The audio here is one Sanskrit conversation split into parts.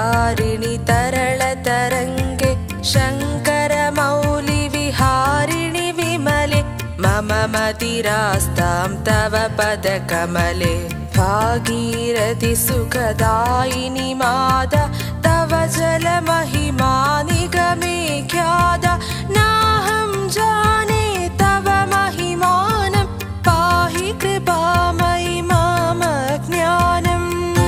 तारिणि तरलतरङ्गे शङ्करमौलिविहारिणि विमले मम मतिरास्तां तव पदकमले भागीरथि सुखदायिनि मादा तव जलमहिमा निगमे ख्यादा नाहं जाने तव महिमानं पाहि कृपामयि माम ज्ञानम्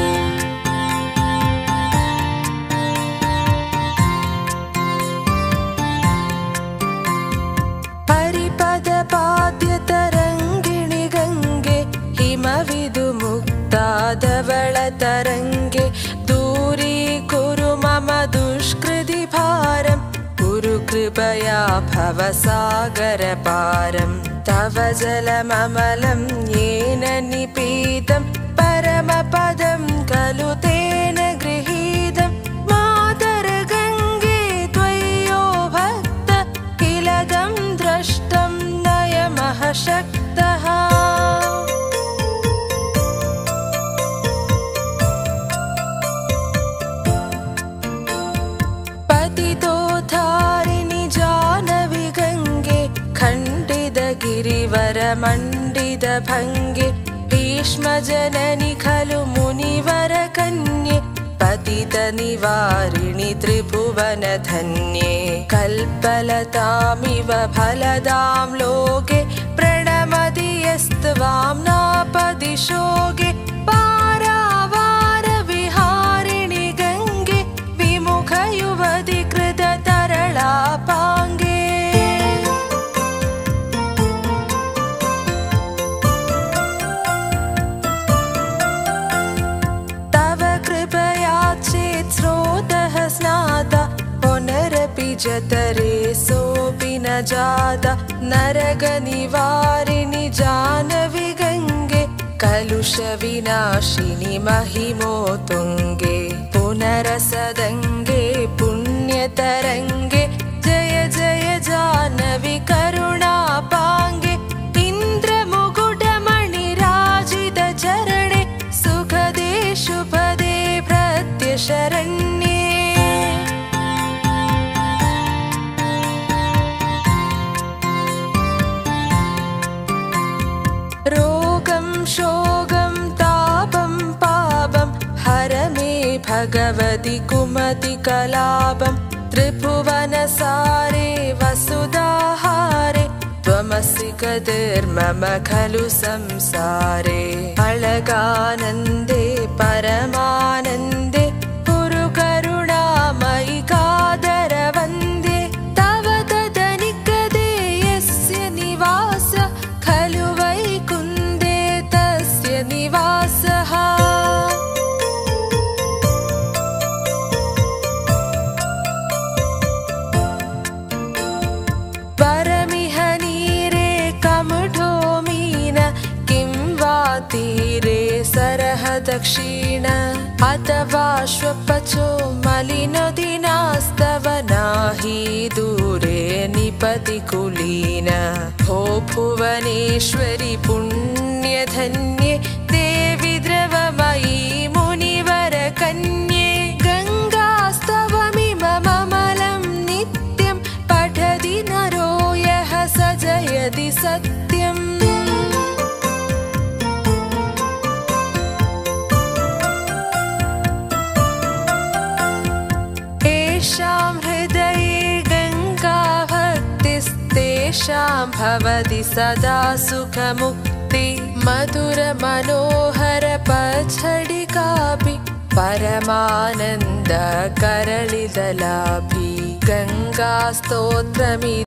हरिपदपाद्यतरङ्गिणि गङ्गे हिमविदुमुक्ताधवलतरङ्गे दूरीकुरु मम दुष्कृति भारं कुरु कृपया भवसागरपारं तव जलममलं येन निपीतं परमपदं खलु तेन गृहीतं मातर्गङ्गे त्वय्यो भक्त किलदं द्रष्टं नयमः शक्तः पतितोद्धारिणि जानवि गङ्गे खण्डितगिरिवरमण्डितभङ्गे भीष्मजननि खलु मुनिवरकन्ये पतितनिवारिणि त्रिभुवनधन्ये कल्पलतामिव फलदां लोके प्रणमति यस्त्वां नापदिशोगे पारावारविहारिणि गङ्गे विमुखयुवति कृततरलापाङ्गे तव कृपया चेत् स्रोतः स्नाता पुनरपि जतरे सोऽपि न जाता नरकनिवारिणि जानवि गङ्गे कलुषविनाशिनि महिमोत्तुङ्गे पुनरसदङ्गे पुण्यतरङ्गे जय जय जानवि करुणापाङ्गे इन्द्रमुकुटमणिराजितचरणे सुखदे शुभदे प्रत्यशरण्ये रोगं शोकं तापं पापं हर मे भगवति कुमतिकलापं त्रिभुवनसारे वसुधाहारे त्वमसि गतिर्मम खलु संसारे अलगानन्दे परमानन्दे कुरु करुणामयि कादरवन्दे तव तदनिकदे यस्य निवास खलु वैकुन्दे तस्य निवासः परमिह नीरे कमुठो मीन किं वा तीरे सरः दक्षिण अथवा श्वपचो मलिनदिनास्तव नाही दूरे निपति कुलीन भो भुवनेश्वरि पुण्यधन्ये देवि द्रवमयी मुनिवरकन्ये गङ्गास्तवमिममलं नित्यं पठति नरो यः स जयति सत्यम् येषां हृदये गङ्गा भक्तिस्तेषां भवति सदा सुखमुक्ति मधुरमनोहर पच्छडिकापि परमानन्द करलितलापि गङ्गास्तोत्रमि